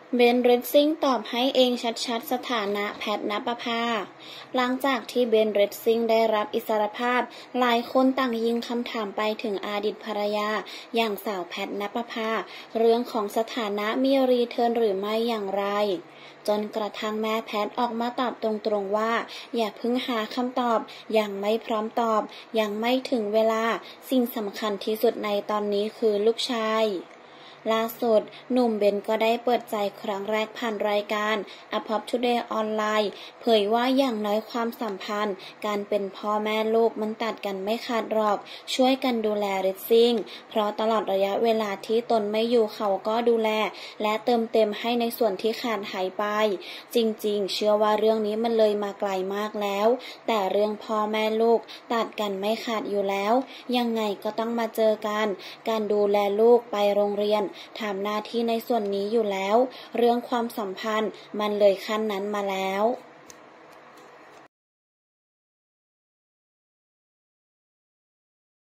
เบน เรดซิ่งตอบให้เองชัดๆสถานะแพทณปภาหลังจากที่เบน เรดซิ่งได้รับอิสรภาพหลายคนต่างยิงคำถามไปถึงอดีตภรรยาอย่างสาวแพทณปภาเรื่องของสถานะมีรีเทิร์นหรือไม่อย่างไรจนกระทั่งแม่แพทออกมาตอบตรงๆว่าอย่าเพิ่งหาคำตอบยังไม่พร้อมตอบยังไม่ถึงเวลาสิ่งสำคัญที่สุดในตอนนี้คือลูกชายล่าสุดหนุ่มเบนก็ได้เปิดใจครั้งแรกผ่านรายการ A Pop Today ออนไลน์เผยว่าอย่างน้อยความสัมพันธ์การเป็นพ่อแม่ลูกมันตัดกันไม่ขาดหรอกช่วยกันดูแลเรดซิ่งเพราะตลอดระยะเวลาที่ตนไม่อยู่เขาก็ดูแลและเติมเต็มให้ในส่วนที่ขาดหายไปจริงๆเชื่อว่าเรื่องนี้มันเลยมาไกลมากแล้วแต่เรื่องพ่อแม่ลูกตัดกันไม่ขาดอยู่แล้วยังไงก็ต้องมาเจอกันการดูแลลูกไปโรงเรียนทำหน้าที่ในส่วนนี้อยู่แล้วเรื่องความสัมพันธ์มันเลยขั้นนั้นมาแล้ว